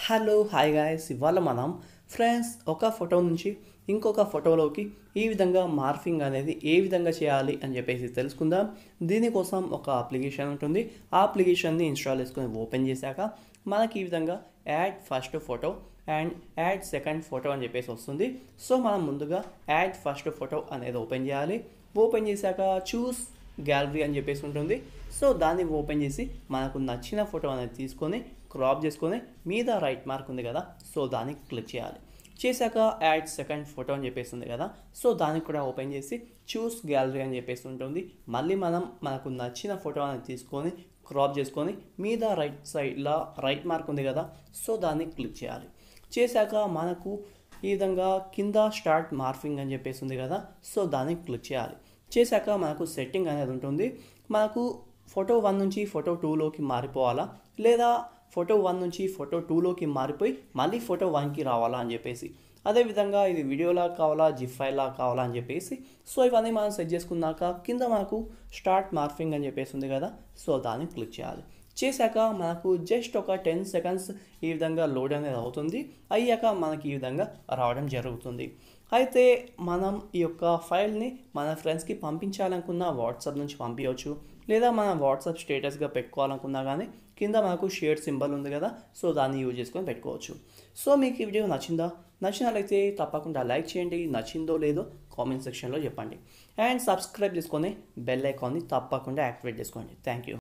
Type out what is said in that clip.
Hello hi guys, ఇవాళ మనం friends ఒక ఫోటో నుంచి ఇంకొక ఫోటోలోకి ఈ విధంగా మార్ఫింగ్ అనేది ఏ విధంగా చేయాలి అని చెప్పేసి తెలుసుకుందాం. దీనికోసం ఒక అప్లికేషన్ ఉంటుంది. ఆ అప్లికేషన్ని ఇన్స్టాల్ చేసుకొని ఓపెన్ చేశాక మనకి ఈ విధంగా add first photo and add second photo అని చెప్పేసి వస్తుంది. సో మనం ముందుగా యాడ్ ఫస్ట్ ఫోటో అనేది ఓపెన్ చేయాలి. ఓపెన్ చేశాక చూస్ గ్యాలరీ అని చెప్పేసి ఉంటుంది. సో దాన్ని ఓపెన్ చేసి మనకు నచ్చిన ఫోటో అనేది తీసుకొని క్రాప్ చేసుకొని మీద రైట్ మార్క్ ఉంది కదా, సో దానికి క్లిక్ చేయాలి. చేశాక యాడ్ సెకండ్ ఫోటో అని చెప్పేసి ఉంది కదా, సో దానికి కూడా ఓపెన్ చేసి చూస్ గ్యాలరీ అని చెప్పేసి ఉంటుంది. మళ్ళీ మనకు నచ్చిన ఫోటో అనేది తీసుకొని క్రాప్ చేసుకొని మీద రైట్ సైడ్లో రైట్ మార్క్ ఉంది కదా, సో దాన్ని క్లిక్ చేయాలి. చేశాక మనకు ఈ విధంగా కింద స్టార్ట్ మార్ఫింగ్ అని చెప్పేసి ఉంది కదా, సో దాన్ని క్లిక్ చేయాలి. చేశాక మనకు సెట్టింగ్ అనేది ఉంటుంది. మనకు ఫోటో 1 నుంచి ఫోటో 2లోకి మారిపోవాలా, లేదా ఫోటో 1 నుంచి ఫోటో 2లోకి మారిపోయి మళ్ళీ ఫోటో 1కి రావాలా అని చెప్పేసి, అదేవిధంగా ఇది వీడియోలా కావాలా జిఫ్ ఫైల్లా కావాలా అని చెప్పేసి, సో ఇవన్నీ మనం సెట్ చేసుకున్నాక కింద మనకు స్టార్ట్ మార్ఫింగ్ అని చెప్పేసి ఉంది కదా, సో దాన్ని క్లిక్ చేయాలి. చేశాక మనకు జస్ట్ ఒక 10 సెకండ్స్ ఈ విధంగా లోడ్ అనేది అవుతుంది. అయ్యాక మనకి ఈ విధంగా రావడం జరుగుతుంది. అయితే మనం ఈ యొక్క ఫైల్ని మన ఫ్రెండ్స్కి పంపించాలనుకున్న వాట్సాప్ నుంచి పంపించవచ్చు, లేదా మన వాట్సాప్ స్టేటస్గా పెట్టుకోవాలనుకున్నా కానీ కింద మనకు షేర్ సింబల్ ఉంది కదా, సో దాన్ని యూజ్ చేసుకొని పెట్టుకోవచ్చు. సో మీకు ఈ వీడియో నచ్చినట్లయితే తప్పకుండా లైక్ చేయండి. నచ్చిందో లేదో కామెంట్ సెక్షన్లో చెప్పండి. అండ్ సబ్స్క్రైబ్ చేసుకొని బెల్ ఐకాన్ని తప్పకుండా యాక్టివేట్ చేసుకోండి. Thank you.